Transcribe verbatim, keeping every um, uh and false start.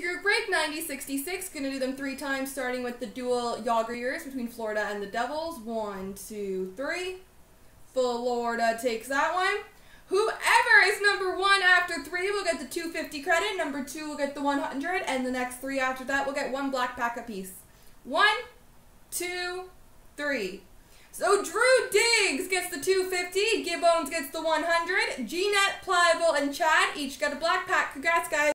group break, ninety sixty-six. Gonna do them three times, starting with the dual Yager years between Florida and the Devils. One, two, three. Florida takes that one. Whoever is number one after three will get the two hundred fifty credit. Number two will get the one hundred, and the next three after that will get one black pack apiece. One, two, three. So Drew Diggs gets the two hundred fifty, Gibbons gets the one hundred, Jeanette, Pliable, and Chad each got a black pack. Congrats, guys.